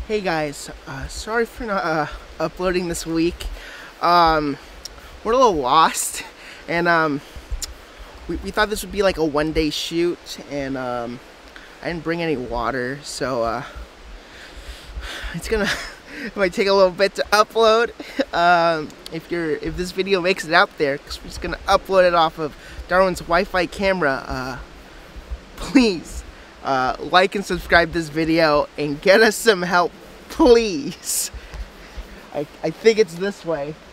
Hey guys, sorry for not uploading this week. We're a little lost, and we thought this would be like a one-day shoot, and I didn't bring any water, so it's gonna it might take a little bit to upload. If this video makes it out there, because we're just gonna upload it off of Darwin's Wi-Fi camera. Please like and subscribe this video and get us some help, please. I think it's this way.